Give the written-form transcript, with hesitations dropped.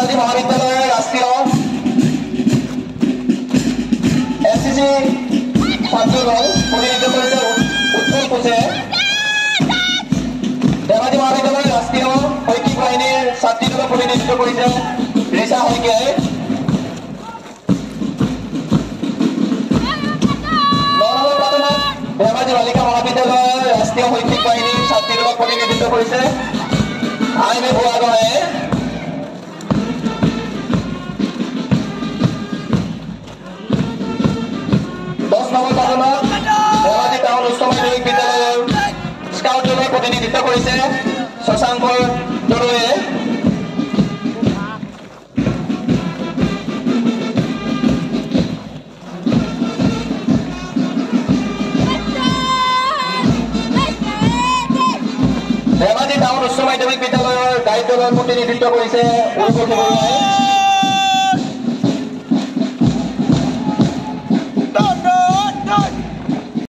ধেমাজি মহাবিদ্যালয়ের রাষ্ট্রীয় এনসিসি ছাত্রদল প্রতিনিধিত্ব করেছে উত্তর কোচে। ধেমাজি মহাবিদ্যালয়ের রাষ্ট্রীয় শৈক্ষিক বাহিনীর ছাত্রীদল প্রতিনিধিত্ব করেছে রিসা শইকীয়াই। ধেমাজি বালিকা মহাবিদ্যালয়ের রাষ্ট্রীয় শৈক্ষিক বাহিনীর ছাত্রীদল প্রতিনিধিত্ব করেছে আইমে বুয়াগয়ে। 10 নম্বর বাদনত ধেমাজি টাউন উচ্চ মাধ্যমিক বিদ্যালয়ের স্কাউট দলের প্রতিনিধিত্ব করেছে শশাঙ্ক দলুয়ে। ধেমাজি টাউন উচ্চ মাধ্যমিক বিদ্যালয়ের গাইড দলের প্রতিনিধিত্ব করেছে উর্বশী বড়ুৱাই।